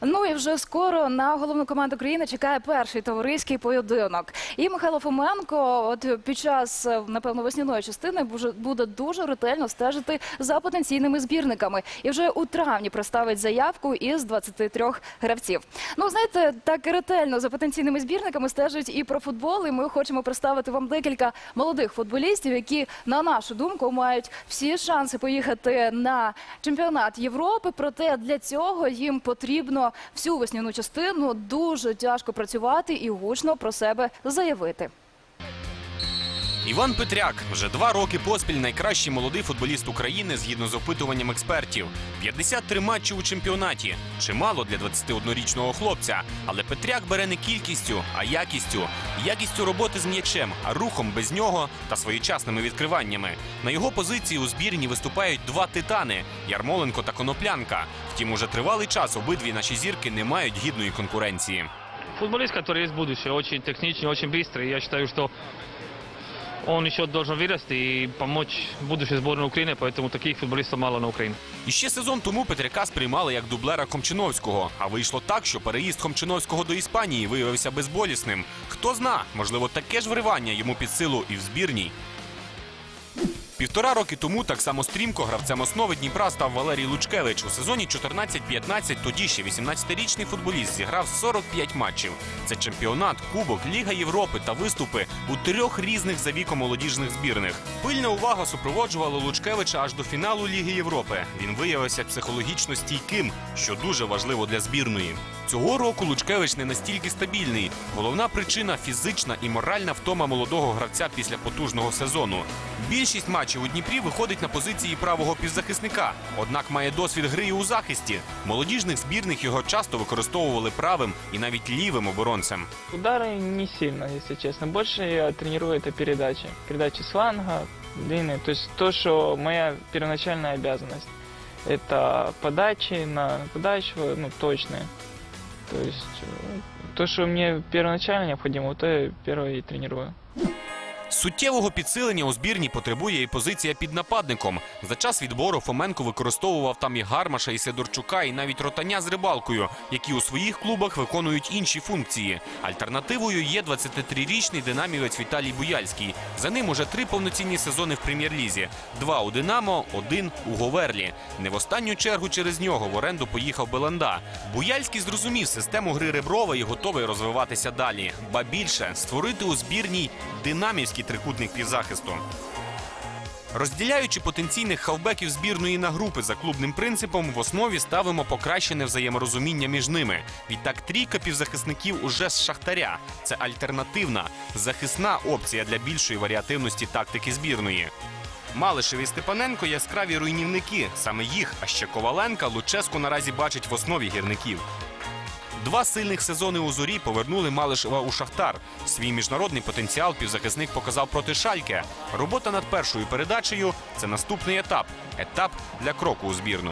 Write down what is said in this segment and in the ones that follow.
Ну і вже скоро на головну команду країни чекає перший товариський поєдинок. І Михайло Фоменко під час, напевно, весняної частини буде дуже ретельно стежити за потенційними збірниками. І вже у травні представить заявку із 23 гравців. Ну, знаєте, так ретельно за потенційними збірниками стежать і про футбол. І ми хочемо представити вам декілька молодих футболістів, які, на нашу думку, мають всі шанси поїхати на чемпіонат Європи. Проте для цього їм потрібно всю весняну частину дуже тяжко працювати і гучно про себе заявити. Іван Петряк вже 2 роки поспіль найкращий молодий футболіст України згідно з опитуванням експертів. 53 матчі у чемпіонаті. Чимало для 21-річного хлопця. Але Петряк бере не кількістю, а якістю. Якістю роботи з м'ячем, а рухом без нього та своєчасними відкриваннями. На його позиції у збірні виступають 2 титани – Ярмоленко та Коноплянка. Втім, уже тривалий час обидві наші зірки не мають гідної конкуренції. Футболист, который есть будущее, очень техничный, очень быстрый. Я считаю, что он еще должен вырасти и помочь будущей сборной Украины, поэтому таких футболистов мало на Украине. І ще сезон тому Петряка сприймали як дублера Хомчиновського. А вийшло так, що переїзд Хомчиновського до Іспанії виявився безболісним. Хто зна, можливо, таке ж вривання йому під силу і в збірній. 1,5 роки тому так само стрімко гравцем основи Дніпра став Валерій Лучкевич. У сезоні 14-15 тоді ще 18-річний футболіст зіграв 45 матчів. Це чемпіонат, кубок, Ліга Європи та виступи у 3 різних за віком молодіжних збірних. Пильна увага супроводжувала Лучкевича аж до фіналу Ліги Європи. Він виявився психологічно стійким, що дуже важливо для збірної. Цього року Лучкевич не настільки стабільний. Головна причина – фізична і моральна втома молодого гравця після потужного сезону. Більшість матчів у Дніпрі виходить на позиції правого півзахисника, однак має досвід гри і у захисті. Молодіжних збірних його часто використовували правим і навіть лівим оборонцем. Удары не сильно, если честно. Больше я тренирую это передачи. Передачи с фланга, длинные. То есть то, что моя первоначальная обязанность. Это подачи на подачу, точные. То есть то, что мне первоначально необходимо, то я первое и тренирую. Суттєвого підсилення у збірні потребує і позиція під нападником. За час відбору Фоменко використовував там і Гармаша, і Сидорчука, і навіть Ротаня з Рибалкою, які у своїх клубах виконують інші функції. Альтернативою є 23-річний динамівець Віталій Буяльський. За ним уже 3 повноцінні сезони в прем'єр-лізі. 2 у «Динамо», 1 у «Говерлі». Не в останню чергу через нього в оренду поїхав Беланда. Буяльський зрозумів систему гри Реброва і готовий розвиватися далі. Ба більше – створити у збірній динамівський трикутник півзахисту. Розділяючи потенційних хавбеків збірної на групи за клубним принципом, в основі ставимо покращене взаєморозуміння між ними. Відтак трійка півзахисників уже з Шахтаря. Це альтернативна, захисна опція для більшої варіативності тактики збірної. Малишев і Степаненко – яскраві руйнівники. Саме їх, а ще Коваленка, Луческо наразі бачить в основі гірників. 2 сильних сезони у «Зорі» повернули Малишева у «Шахтар». Свій міжнародний потенціал півзахисник показав проти «Шальке». Робота над першою передачею – це наступний етап. Етап для кроку у збірну.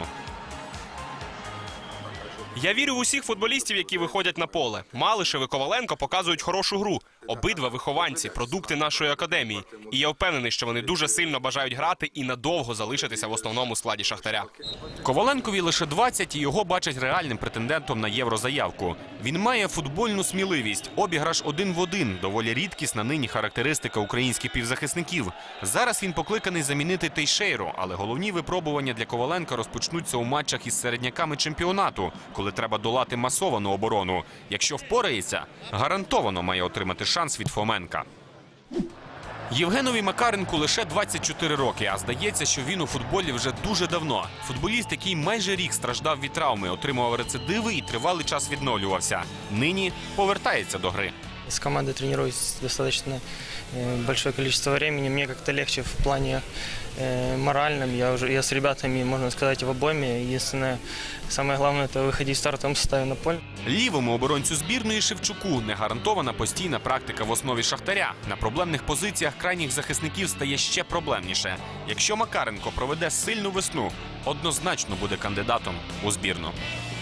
Я вірю в усіх футболістів, які виходять на поле. Малишев і Коваленко показують хорошу гру. Обидва вихованці, продукти нашої академії. І я впевнений, що вони дуже сильно бажають грати і надовго залишитися в основному складі «Шахтаря». Коваленкові лише 20 і його бачать реальним претендентом на єврозаявку. Він має футбольну сміливість, обіграш 1 в 1, доволі рідкісна нині характеристика українських півзахисників. Зараз він покликаний замінити Тейшейру, але головні випробування для Коваленка розпочнуться у матчах із середняками чемпіонату, коли треба долати масовану оборону. Якщо впорається, гарантовано має отримати шанс від Фоменка. Євгенові Макаренку лише 24 роки, а здається, що він у футболі вже дуже давно. Футболіст, який майже рік страждав від травми, отримував рецидиви і тривалий час відновлювався. Нині повертається до гри. С командой тренируюсь достаточно большое количество времени. Мне как-то легче в плане моральном. Я с ребятами, можно сказать, в обойме. Единственное, самое главное, это выходить в стартовом составе на поле. Лівому оборонцю збірної Шевчуку не гарантована постійна практика в основі «Шахтаря». На проблемних позиціях крайніх захисників стає ще проблемніше. Якщо Макаренко проведе сильну весну, однозначно буде кандидатом у збірну.